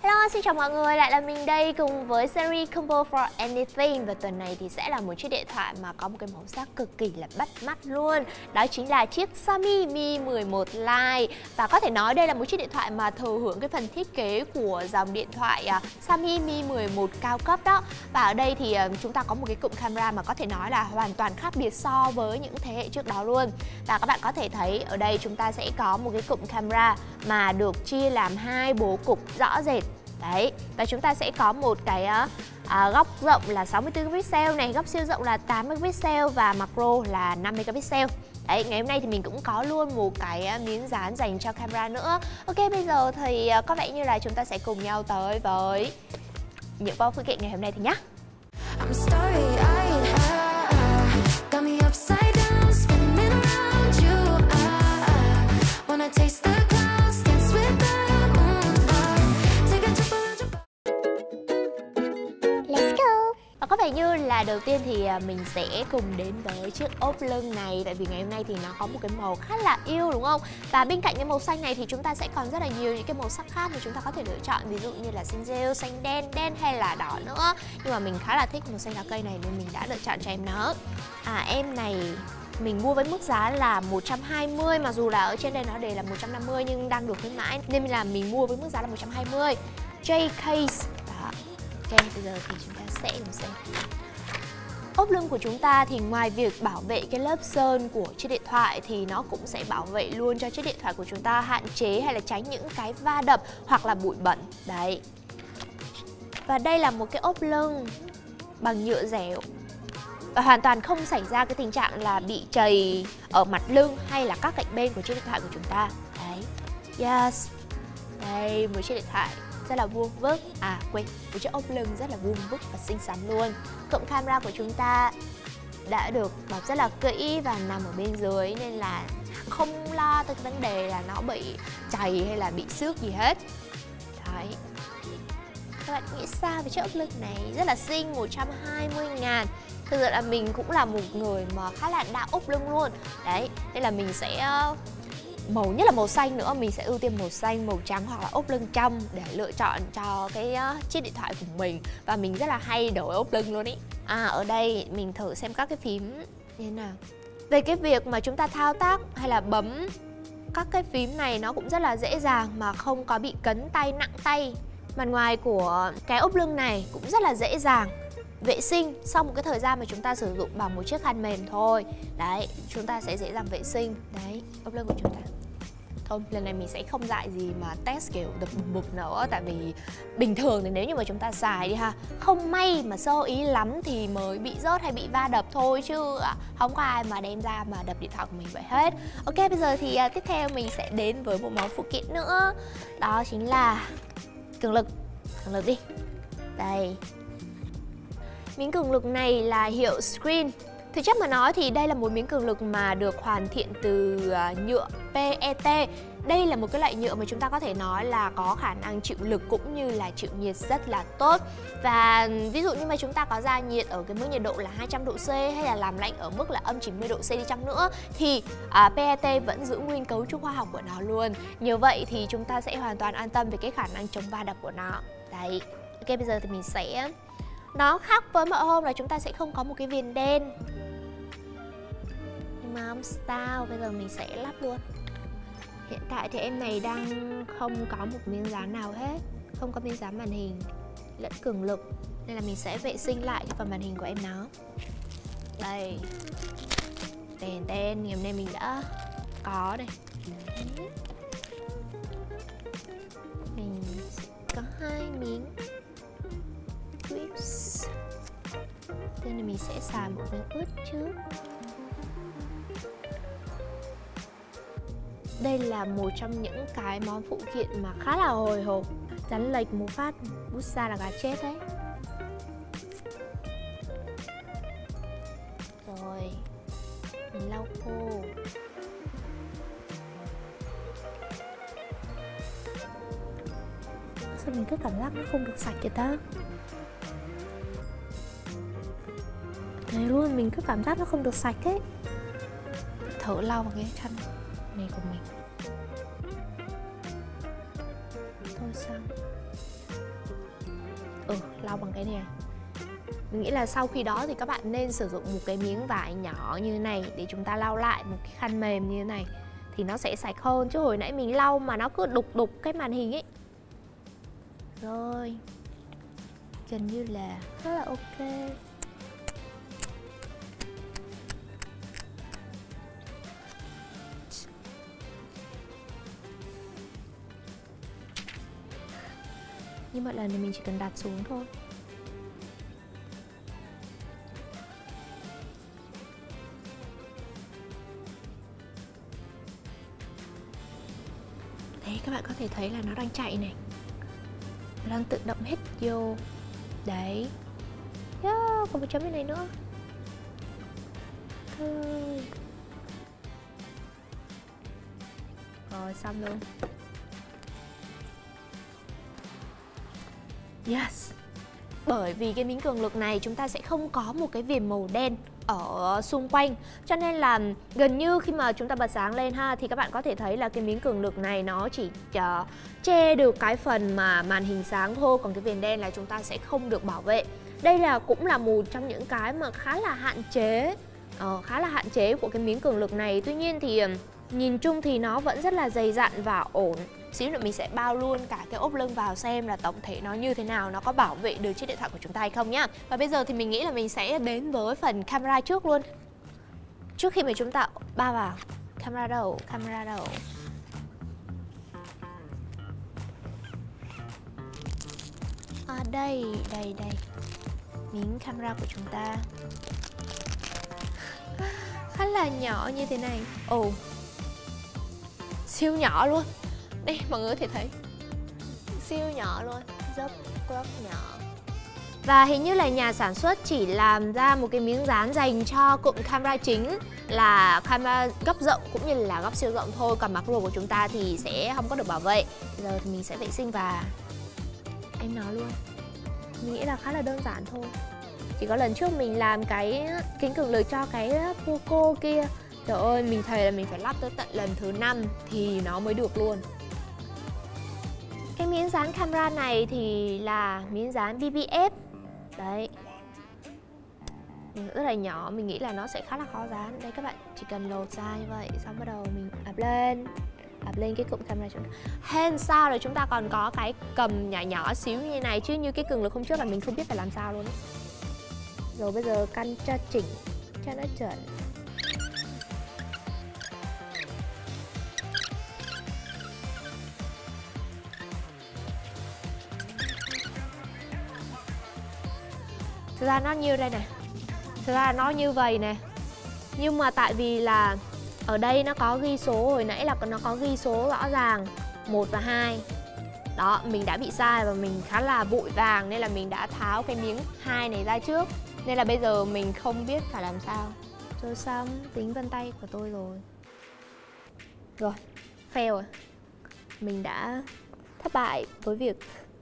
Hello, xin chào mọi người, lại là mình đây cùng với series Combo for Anything. Và tuần này thì sẽ là một chiếc điện thoại mà có một cái màu sắc cực kỳ là bắt mắt luôn. Đó chính là chiếc Xiaomi Mi 11 Lite. Và có thể nói đây là một chiếc điện thoại mà thừa hưởng cái phần thiết kế của dòng điện thoại Xiaomi Mi 11 cao cấp đó. Và ở đây thì chúng ta có một cái cụm camera mà có thể nói là hoàn toàn khác biệt so với những thế hệ trước đó luôn. Và các bạn có thể thấy ở đây chúng ta sẽ có một cái cụm camera mà được chia làm hai bố cục rõ rệt. Đấy, và chúng ta sẽ có một cái góc rộng là 60 megapixel này, góc siêu rộng là 8 megapixel và macro là 5 megapixel. Đấy, ngày hôm nay thì mình cũng có luôn một cái miếng dán dành cho camera nữa. Ok, bây giờ thì có vẻ như là chúng ta sẽ cùng nhau tới với những phụ kiện ngày hôm nay thì nhá. Và có vẻ như là đầu tiên thì mình sẽ cùng đến với chiếc ốp lưng này. Tại vì ngày hôm nay thì nó có một cái màu khá là yêu đúng không? Và bên cạnh cái màu xanh này thì chúng ta sẽ còn rất là nhiều những cái màu sắc khác mà chúng ta có thể lựa chọn. Ví dụ như là xanh rêu, xanh đen, đen hay là đỏ nữa. Nhưng mà mình khá là thích màu xanh lá cây này nên mình đã lựa chọn cho em nó. Em này mình mua với mức giá là 120, mặc dù là ở trên đây nó đề là 150 nhưng đang được khuyến mãi nên là mình mua với mức giá là 120. J case. Đó. Ok, bây giờ thì chúng ta sẽ cùng xem. Ốp lưng của chúng ta thì ngoài việc bảo vệ cái lớp sơn của chiếc điện thoại thì nó cũng sẽ bảo vệ luôn cho chiếc điện thoại của chúng ta hạn chế hay là tránh những cái va đập hoặc là bụi bẩn. Đấy. Và đây là một cái ốp lưng bằng nhựa dẻo và hoàn toàn không xảy ra cái tình trạng là bị trầy ở mặt lưng hay là các cạnh bên của chiếc điện thoại của chúng ta. Đấy. Yes. Đây, một chiếc điện thoại rất là vuông vức. Một chiếc ốp lưng rất là vuông vức và xinh xắn luôn. Cụm camera của chúng ta đã được bọc rất là kỹ và nằm ở bên dưới nên là không lo tới cái vấn đề là nó bị chày hay là bị xước gì hết. Đấy. Các bạn nghĩ sao về chiếc ốp lưng này? Rất là xinh, 120.000. Thực sự là mình cũng là một người mà khá là đạo ốp lưng luôn. Đấy, nên là mình sẽ nhất là màu xanh nữa, mình sẽ ưu tiên màu xanh, màu trắng hoặc là ốp lưng trong để lựa chọn cho cái chiếc điện thoại của mình. Và mình rất là hay đổi ốp lưng luôn ý. Ở đây mình thử xem các cái phím như thế nào. Về cái việc mà chúng ta thao tác hay là bấm các cái phím này nó cũng rất là dễ dàng mà không có bị cấn tay, nặng tay. Mặt ngoài của cái ốp lưng này cũng rất là dễ dàng vệ sinh sau một cái thời gian mà chúng ta sử dụng bằng một chiếc khăn mềm thôi. Đấy, chúng ta sẽ dễ dàng vệ sinh. Đấy, ốp lưng của chúng ta. Thôi, lần này mình sẽ không dạy gì mà test kiểu đập bụp nữa. Tại vì bình thường thì nếu như mà chúng ta xài đi ha, không may mà sơ ý lắm thì mới bị rớt hay bị va đập thôi. Chứ không có ai mà đem ra mà đập điện thoại của mình vậy hết. Ok, bây giờ thì tiếp theo mình sẽ đến với một món phụ kiện nữa. Đó chính là cường lực. Cường lực đi. Đây. Miếng cường lực này là hiệu Screen. Thực chất mà nói thì đây là một miếng cường lực mà được hoàn thiện từ nhựa PET. Đây là một cái loại nhựa mà chúng ta có thể nói là có khả năng chịu lực cũng như là chịu nhiệt rất là tốt. Và ví dụ như mà chúng ta có ra nhiệt ở cái mức nhiệt độ là 200 độ C hay là làm lạnh ở mức là âm 90 độ C đi chăng nữa thì PET vẫn giữ nguyên cấu trúc hóa học của nó luôn. Nhờ vậy thì chúng ta sẽ hoàn toàn an tâm về cái khả năng chống va đập của nó. Đấy. Ok, bây giờ thì mình sẽ... Nó khác với mọi hôm là chúng ta sẽ không có một cái viền đen. Nhưng mà không sao, bây giờ mình sẽ lắp luôn. Hiện tại thì em này đang không có một miếng dán nào hết. Không có miếng dán màn hình lẫn cường lực. Nên là mình sẽ vệ sinh lại cái phần màn hình của em nó. Đây. Tên ngày hôm nay mình đã có đây. Mình sẽ có 2 miếng clips. Thế nên mình sẽ xài một miếng ướt trước. Đây là một trong những cái món phụ kiện mà khá là hồi hộp. Rắn lệch một phát bút ra là gà chết đấy. Rồi mình lau khô. Sao mình cứ cảm giác nó không được sạch vậy ta? Đấy luôn, mình cứ cảm giác nó không được sạch ấy. Thử lau vào cái chân này của mình. Thôi xong. lau bằng cái này. Mình nghĩ là sau khi đó thì các bạn nên sử dụng một cái miếng vải nhỏ như thế này để chúng ta lau lại một cái khăn mềm như thế này thì nó sẽ sạch hơn, chứ hồi nãy mình lau mà nó cứ đục đục cái màn hình ấy. Rồi, gần như là rất là ok. Như mọi lần thì mình chỉ cần đặt xuống thôi. Đấy, các bạn có thể thấy là nó đang chạy này, nó đang tự động hết vô. Đấy, còn một chấm bên này nữa thôi. Rồi, xong luôn. Yes. Bởi vì cái miếng cường lực này chúng ta sẽ không có một cái viền màu đen ở xung quanh, cho nên là gần như khi mà chúng ta bật sáng lên ha, thì các bạn có thể thấy là cái miếng cường lực này nó chỉ che được cái phần mà màn hình sáng thôi, còn cái viền đen là chúng ta sẽ không được bảo vệ. Đây là cũng là một trong những cái mà khá là hạn chế của cái miếng cường lực này. Tuy nhiên thì nhìn chung thì nó vẫn rất là dày dặn và ổn. Xíu nữa mình sẽ bao luôn cả cái ốp lưng vào xem là tổng thể nó như thế nào, nó có bảo vệ được chiếc điện thoại của chúng ta hay không nhá. Và bây giờ thì mình nghĩ là mình sẽ đến với phần camera trước luôn. Trước khi mà chúng ta bao vào camera đâu. Đây. Miếng camera của chúng ta khá là nhỏ như thế này. Siêu nhỏ luôn. Đây, mọi người có thể thấy siêu nhỏ luôn, rất nhỏ. Và hình như là nhà sản xuất chỉ làm ra một cái miếng dán dành cho cụm camera chính là camera góc rộng cũng như là góc siêu rộng thôi, còn macro của chúng ta thì sẽ không có được bảo vệ. Giờ thì mình sẽ vệ sinh và em nói luôn, mình nghĩ là khá là đơn giản thôi. Chỉ có lần trước mình làm cái kính cường lực cho cái Poco kia, trời ơi, mình thề là mình phải lắp tới tận lần thứ 5 thì nó mới được luôn. Cái miếng dán camera này thì là miếng dán BBF. Đấy, rất là nhỏ, mình nghĩ là nó sẽ khá là khó dán. Đây, các bạn chỉ cần lột ra như vậy, xong bắt đầu mình ập lên cái cụm camera chúng ta. Hên sao là chúng ta còn có cái cầm nhỏ xíu như này, chứ như cái cường lực hôm trước là mình không biết phải làm sao luôn ấy. Rồi bây giờ căn cho chỉnh cho nó chuẩn. Thực ra nó như đây nè, thực ra nó như vậy nè, nhưng mà tại vì là ở đây nó có ghi số, hồi nãy là nó có ghi số rõ ràng 1 và 2. Đó, mình đã bị sai và mình khá là vội vàng nên là mình đã tháo cái miếng 2 này ra trước. Nên là bây giờ mình không biết phải làm sao. Rồi xong, tính vân tay của tôi rồi. Rồi, fail rồi. Mình đã thất bại với việc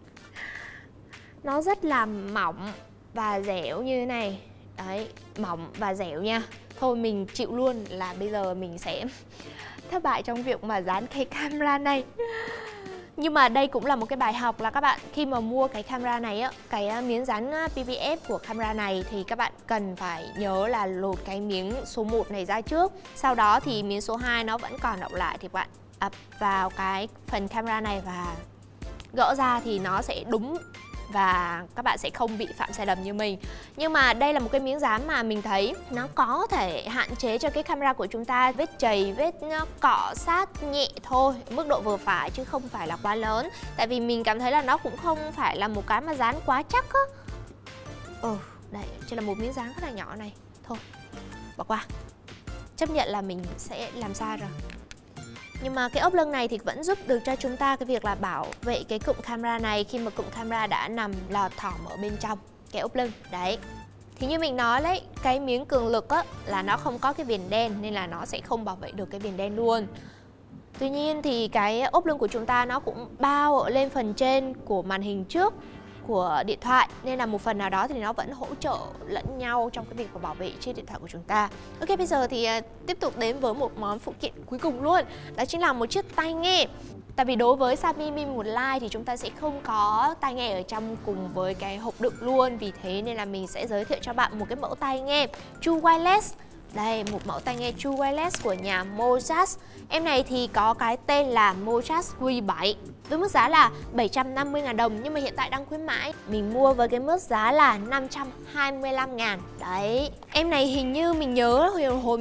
nó rất là mỏng và dẻo như thế này. Đấy, mỏng và dẻo nha. Thôi mình chịu luôn là bây giờ mình sẽ thất bại trong việc mà dán cái camera này. Nhưng mà đây cũng là một cái bài học là các bạn khi mà mua cái camera này á, cái miếng dán PVF của camera này thì các bạn cần phải nhớ là lột cái miếng số 1 này ra trước. Sau đó thì miếng số 2 nó vẫn còn đọng lại thì bạn ập vào cái phần camera này và gỡ ra thì nó sẽ đúng và các bạn sẽ không bị phạm sai lầm như mình. Nhưng mà đây là một cái miếng dán mà mình thấy nó có thể hạn chế cho cái camera của chúng ta vết chày, vết cọ sát nhẹ thôi, mức độ vừa phải chứ không phải là quá lớn. Tại vì mình cảm thấy là nó cũng không phải là một cái mà dán quá chắc á. Đây, chỉ là một miếng dán rất là nhỏ này. Thôi, bỏ qua. Chấp nhận là mình sẽ làm sai rồi. Nhưng mà cái ốp lưng này thì vẫn giúp được cho chúng ta cái việc là bảo vệ cái cụm camera này khi mà cụm camera đã nằm lọt thỏm ở bên trong cái ốp lưng. Đấy. Thì như mình nói đấy, cái miếng cường lực á là nó không có cái viền đen nên là nó sẽ không bảo vệ được cái viền đen luôn. Tuy nhiên thì cái ốp lưng của chúng ta nó cũng bao ở lên phần trên của màn hình trước. của điện thoại, nên là một phần nào đó thì nó vẫn hỗ trợ lẫn nhau trong cái việc mà bảo vệ chiếc điện thoại của chúng ta. Ok, bây giờ thì tiếp tục đến với một món phụ kiện cuối cùng luôn, đó chính là một chiếc tai nghe. Tại vì đối với Xiaomi Mi 11 Lite thì chúng ta sẽ không có tai nghe ở trong cùng với cái hộp đựng luôn. Vì thế nên là mình sẽ giới thiệu cho bạn một cái mẫu tai nghe True Wireless. Đây, một mẫu tai nghe True Wireless của nhà Mojaz. Em này thì có cái tên là Mojaz V7 với mức giá là 750.000 đồng, nhưng mà hiện tại đang khuyến mãi. Mình mua với cái mức giá là 525.000. Đấy, em này hình như mình nhớ hồi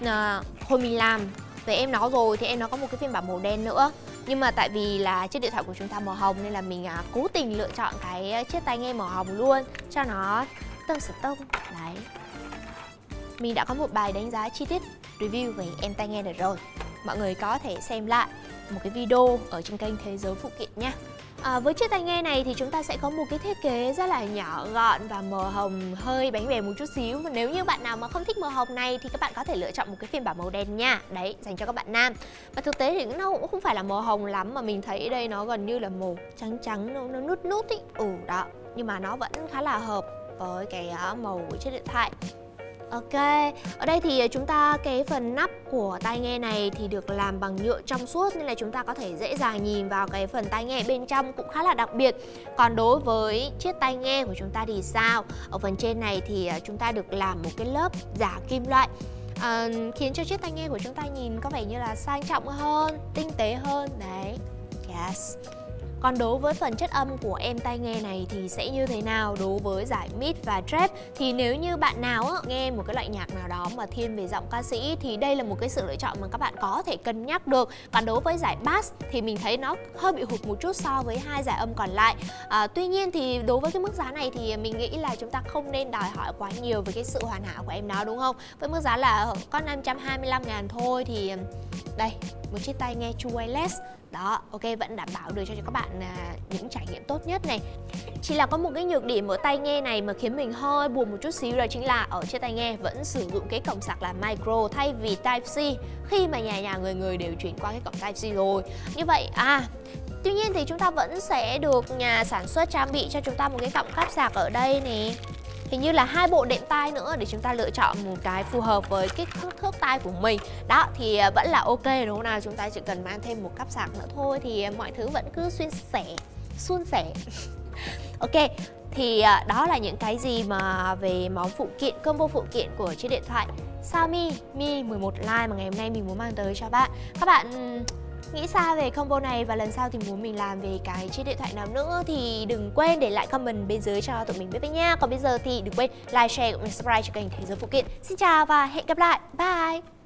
mình làm về em nó rồi thì em nó có một cái phiên bản màu đen nữa. Nhưng mà tại vì là chiếc điện thoại của chúng ta màu hồng nên là mình cố tình lựa chọn cái chiếc tai nghe màu hồng luôn cho nó tông sở tông. Đấy, mình đã có một bài đánh giá chi tiết review về em tai nghe này rồi. Mọi người có thể xem lại một cái video ở trên kênh Thế Giới Phụ Kiện nha. Với chiếc tai nghe này thì chúng ta sẽ có một cái thiết kế rất là nhỏ gọn và màu hồng hơi bánh bèo một chút xíu. Và nếu như bạn nào mà không thích màu hồng này thì các bạn có thể lựa chọn một cái phiên bản màu đen nha. Đấy, dành cho các bạn nam. Và thực tế thì nó cũng không phải là màu hồng lắm, mà mình thấy đây nó gần như là màu trắng trắng, nó nút nút ý. Đó, nhưng mà nó vẫn khá là hợp với cái màu của chiếc điện thoại. Ok, ở đây thì chúng ta cái phần nắp của tai nghe này thì được làm bằng nhựa trong suốt, nên là chúng ta có thể dễ dàng nhìn vào cái phần tai nghe bên trong cũng khá là đặc biệt. Còn đối với chiếc tai nghe của chúng ta thì sao? Ở phần trên này thì chúng ta được làm một cái lớp giả kim loại, khiến cho chiếc tai nghe của chúng ta nhìn có vẻ như là sang trọng hơn, tinh tế hơn. Đấy, yes. Còn đối với phần chất âm của em tai nghe này thì sẽ như thế nào? Đối với giải mid và trap thì nếu như bạn nào nghe một cái loại nhạc nào đó mà thiên về giọng ca sĩ thì đây là một cái sự lựa chọn mà các bạn có thể cân nhắc được. Còn đối với giải bass thì mình thấy nó hơi bị hụt một chút so với hai giải âm còn lại. Tuy nhiên thì đối với cái mức giá này thì mình nghĩ là chúng ta không nên đòi hỏi quá nhiều về cái sự hoàn hảo của em nó, đúng không? Với mức giá là có 525.000 thôi thì đây, một chiếc tai nghe True Wireless. Đó, ok, vẫn đảm bảo được cho các bạn những trải nghiệm tốt nhất này. Chỉ là có một cái nhược điểm ở tai nghe này mà khiến mình hơi buồn một chút xíu, đó chính là ở chiếc tai nghe vẫn sử dụng cái cổng sạc là micro thay vì Type-C, khi mà nhà người đều chuyển qua cái cổng Type-C rồi. Như vậy tuy nhiên thì chúng ta vẫn sẽ được nhà sản xuất trang bị cho chúng ta một cái cổng cáp sạc ở đây nè. Hình như là 2 bộ đệm tai nữa để chúng ta lựa chọn một cái phù hợp với kích thước tai của mình. Đó, thì vẫn là ok đúng không nào? Chúng ta chỉ cần mang thêm một cáp sạc nữa thôi thì mọi thứ vẫn cứ suôn sẻ. Ok, thì đó là những cái gì mà về món phụ kiện, combo phụ kiện của chiếc điện thoại Xiaomi Mi 11 Lite mà ngày hôm nay mình muốn mang tới cho bạn. Các bạn nghĩ sao về combo này và lần sau thì muốn mình làm về cái chiếc điện thoại nào nữa thì đừng quên để lại comment bên dưới cho tụi mình biết với nha. Còn bây giờ thì đừng quên like, share cũng như subscribe cho kênh Thế Giới Phụ Kiện. Xin chào và hẹn gặp lại. Bye!